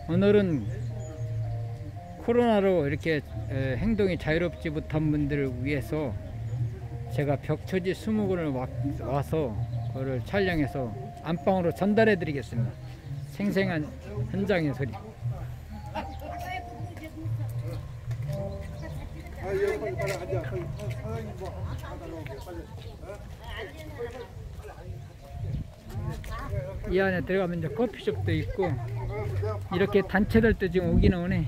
오늘은 코로나로 이렇게 행동이 자유롭지 못한 분들을 위해서 제가 벽초지 20근을 와서 그거를 촬영해서 안방으로 전달해 드리겠습니다. 생생한 현장의 소리. 이 안에 들어가면 이제 커피숍도 있고 이렇게 단체들도 지금 오기는 오네.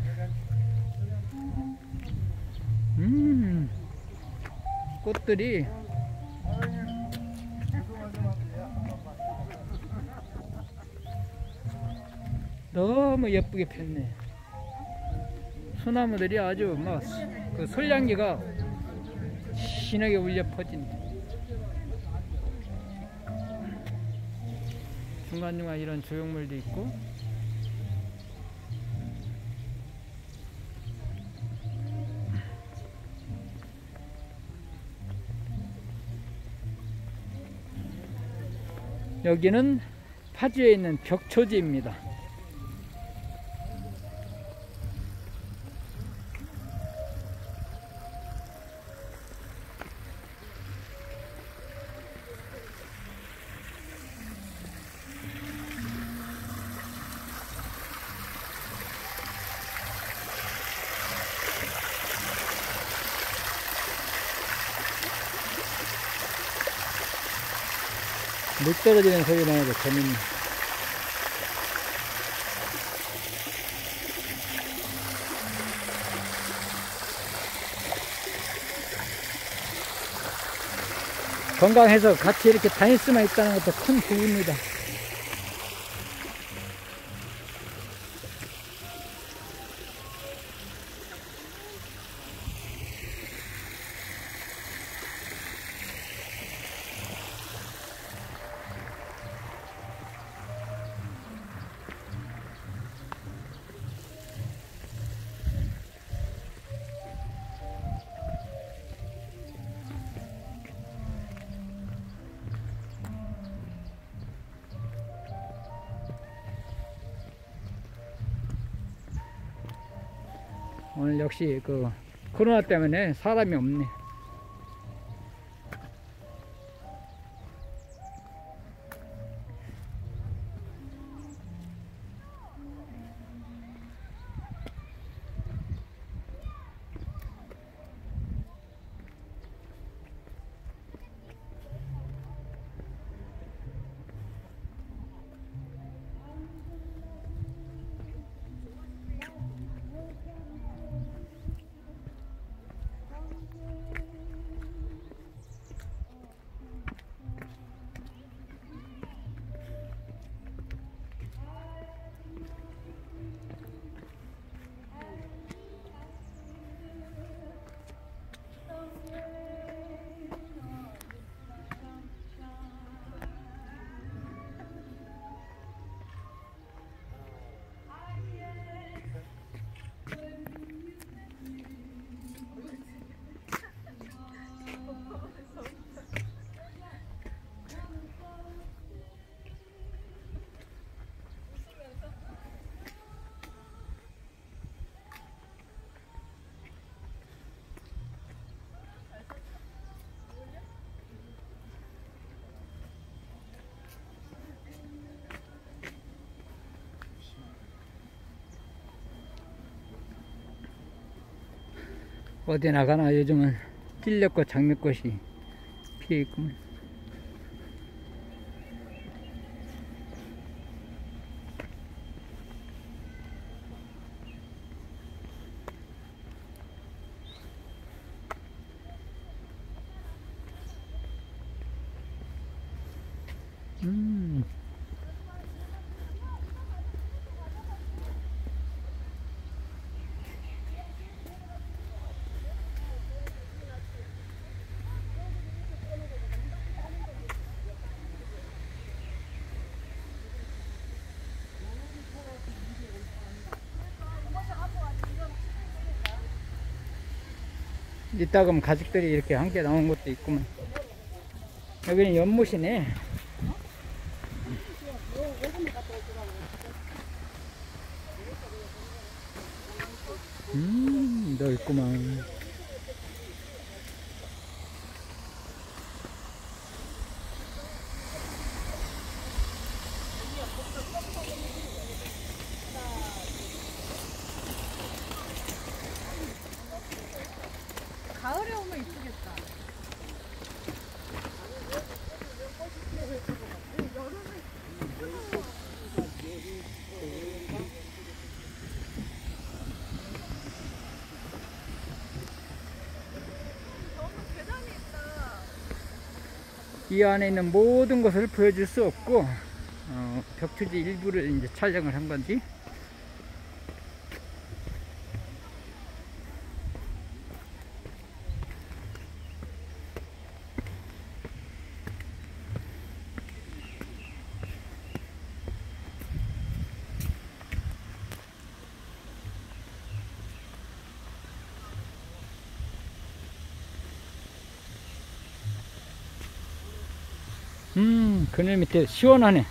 꽃들이 너무 예쁘게 폈네. 소나무들이 아주 막 그 솔향기가 진하게 울려 퍼진다. 중간중간 이런 조형물도 있고 여기는 파주에 있는 벽초지입니다. 물 떨어지는 소리 나고 재밌네. 건강해서 같이 이렇게 다닐 수만 있다는 것도 큰 부분입니다. 오늘 역시 그 코로나 때문에 사람이 없네. 어디 나가나 요즘은 찔렸고 장미꽃이 피어 있구만. 이따금 가족들이 이렇게 함께 나온 것도 있구만. 여기는 연못이네. 넓구만. 가을에 오면 이쁘겠다. 이 안에 있는 모든 것을 보여줄 수 없고 벽투지 일부를 이제 촬영을 한 건지. 그늘 밑에 시원하네.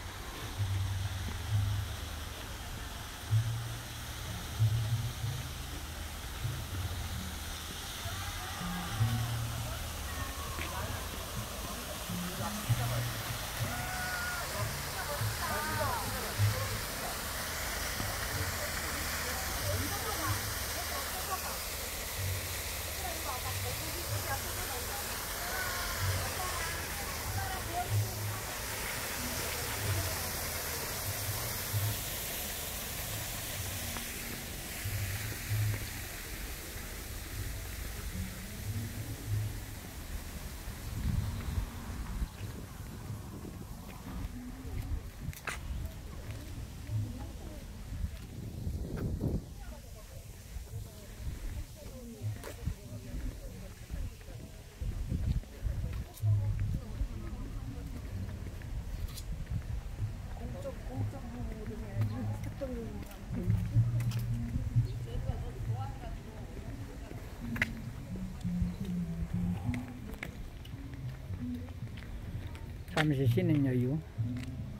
잠시 쉬는 여유.